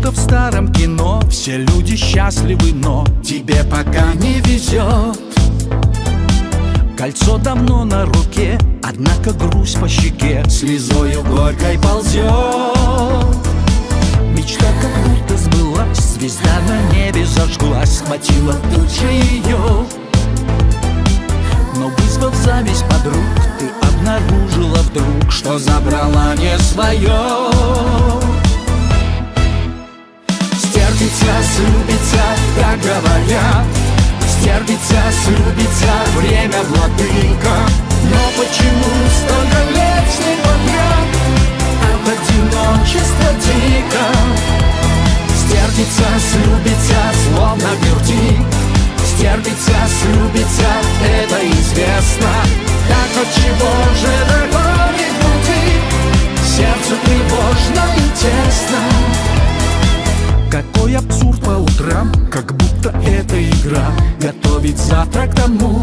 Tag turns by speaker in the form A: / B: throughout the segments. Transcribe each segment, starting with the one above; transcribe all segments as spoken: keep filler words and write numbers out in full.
A: будто в старом кино. Все люди счастливы, но тебе пока не везет. Кольцо давно на руке, однако грусть по щеке слезою горькой ползет. Мечта как будто сбылась, звезда на небе зажглась, схватила тут же ее. Но вызвав зависть подруг, ты обнаружила вдруг, что забрала не свое. Стерпится, слюбится, так говорят. Стерпится, слюбится, время владыка. Но почему столько лет с ней подряд от одиночества дико? Стерпится, слюбится, словно вертик. Стерпится, слюбится, это известно. Так отчего же догонит груди? Сердцу тревожно и тесно. Какой абсурд по утрам, как будто это игра. Готовить завтрак тому,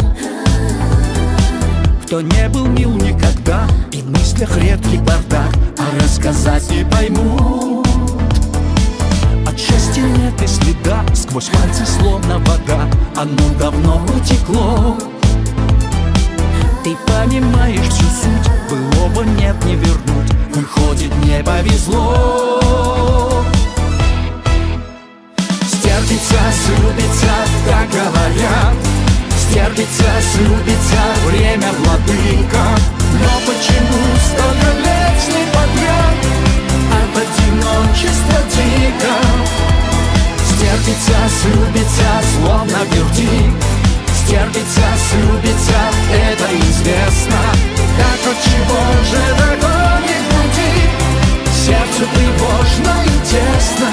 A: кто не был мил никогда, и в мыслях редкий бардак, а рассказать не поймут. От счастья нет и следа, сквозь пальцы словно вода, оно давно утекло. Ты понимаешь всю суть, былого нет не вернуть, выходит, не повезло. Стерпится, слюбится, так говорят. Стерпится, слюбится, время владыка. Но почему столько лет с ней подряд от одиночества дико? Стерпится, слюбится, словно вертик. Стерпится, слюбится, это известно. Так отчего же догонит груди? Сердцу тревожно и тесно.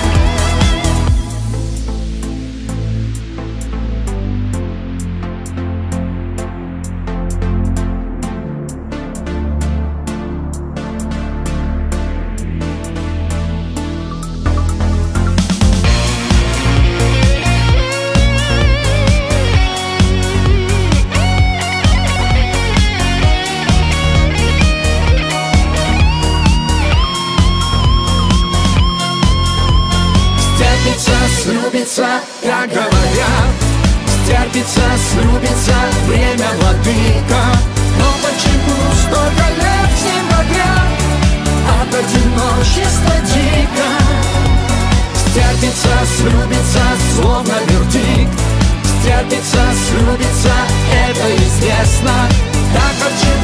B: Слюбится, как говорят. Стерпится, слюбится, время владыка. Но почему столько лет с ним подряд от одиночества дико? Стерпится, слюбится, словно вердикт. Стерпится, слюбится, это известно. Так отчего